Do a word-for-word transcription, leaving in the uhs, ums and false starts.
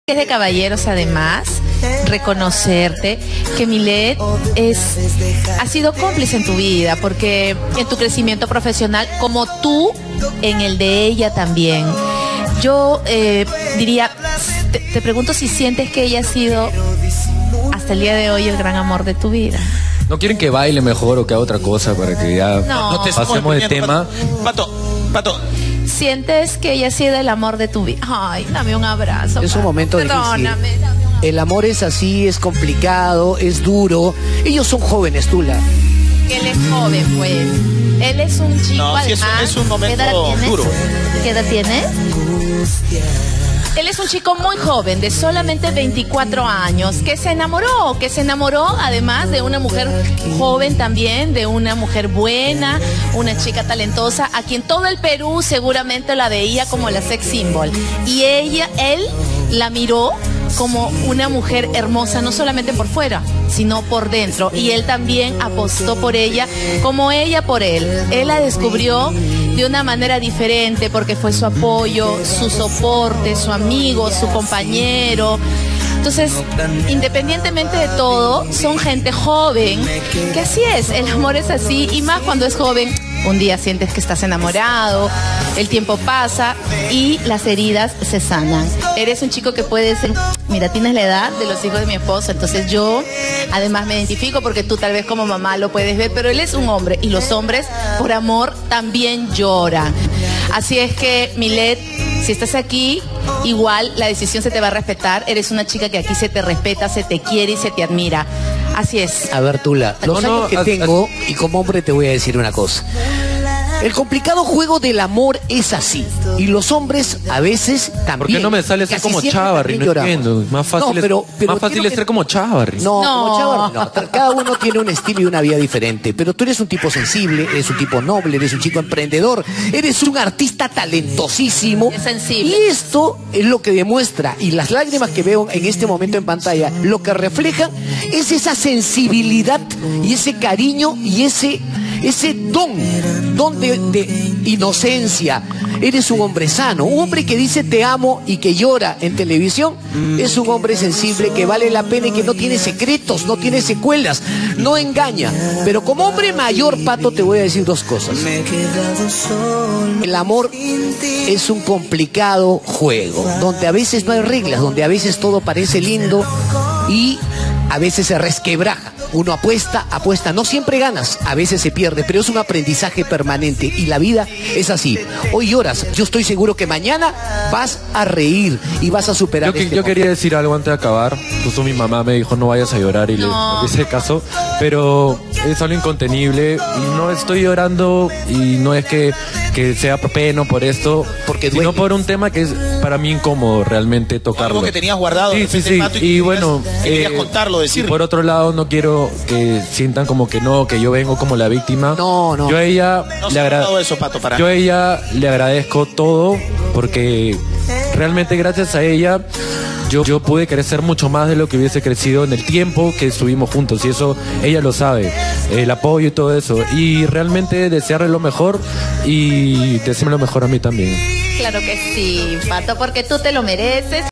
Es de caballeros, además, reconocerte que Milet es, ha sido cómplice en tu vida, porque en tu crecimiento profesional, como tú, en el de ella también. Yo eh, diría, te, te pregunto si sientes que ella ha sido, hasta el día de hoy, el gran amor de tu vida. ¿No quieren que baile mejor o que haga otra cosa para que ya no, no te pasemos de tema? Pato, Pato. ¿Sientes que ella ha sido el amor de tu vida? Ay, dame un abrazo. Es un momento Perdóname, difícil. Dame un... El amor es así, es complicado, es duro. Ellos son jóvenes, Tula. Él es joven, pues. Él es un chico, no, sí, además. Es, es un momento ¿Qué edad tienes? duro. ¿Qué edad tienes? Él es un chico muy joven, de solamente veinticuatro años, que se enamoró, que se enamoró además de una mujer joven también, de una mujer buena, una chica talentosa, a quien todo el Perú seguramente la veía como la sex symbol. Y ella, él la miró como una mujer hermosa, no solamente por fuera, sino por dentro. Y él también apostó por ella, como ella por él. Él la descubrió de una manera diferente, porque fue su apoyo, su soporte, su amigo, su compañero. Entonces, independientemente de todo, son gente joven, que así es, el amor es así, y más cuando es joven. Un día sientes que estás enamorado, el tiempo pasa y las heridas se sanan. Eres un chico que puede ser, mira, tienes la edad de los hijos de mi esposo, entonces yo además me identifico porque tú tal vez como mamá lo puedes ver, pero él es un hombre y los hombres por amor también lloran. Así es que, Milet, si estás aquí, igual la decisión se te va a respetar. Eres una chica que aquí se te respeta, se te quiere y se te admira. Así es. A ver, Tula, los no, años no, que as, tengo, as... y como hombre te voy a decir una cosa. El complicado juego del amor es así. Y los hombres a veces también. ¿Por qué no me sale ser como Chávarri? No entiendo. Más fácil, no, pero, pero es, más fácil es ser que... como Chávarri. No, no, como Chávarri no. Cada uno tiene un estilo y una vida diferente. Pero tú eres un tipo sensible, eres un tipo noble, eres un chico emprendedor, eres un artista talentosísimo. Es sensible. Y esto es lo que demuestra, y las lágrimas que veo en este momento en pantalla, lo que reflejan es esa sensibilidad y ese cariño y ese... ese don, don de, de inocencia. Eres un hombre sano, un hombre que dice te amo y que llora en televisión. Es un hombre sensible que vale la pena y que no tiene secretos, no tiene secuelas, no engaña. Pero como hombre mayor, Pato, te voy a decir dos cosas. El amor es un complicado juego, donde a veces no hay reglas, donde a veces todo parece lindo y a veces se resquebraja. Uno apuesta, apuesta, no siempre ganas, a veces se pierde, pero es un aprendizaje permanente y la vida es así. Hoy lloras, yo estoy seguro que mañana vas a reír y vas a superar. Yo, que, este yo quería decir algo antes de acabar. Justo mi mamá me dijo no vayas a llorar y no. le hice caso, pero es algo incontenible y no estoy llorando y no es que, que sea peno por esto, porque sino por un tema que es para mí incómodo realmente tocarlo. Algo que tenías guardado. Sí, sí, sí. Y, y bueno, querías eh, contarlo, decirlo. Y por otro lado no quiero que sientan como que no, que yo vengo como la víctima. No, no. Yo a ella no le agradezco. eso, Pato, para yo a ella le agradezco todo porque realmente gracias a ella yo, yo pude crecer mucho más de lo que hubiese crecido en el tiempo que estuvimos juntos y eso ella lo sabe, el apoyo y todo eso. Y realmente desearle lo mejor y desearme lo mejor a mí también. Claro que sí, Pato, porque tú te lo mereces.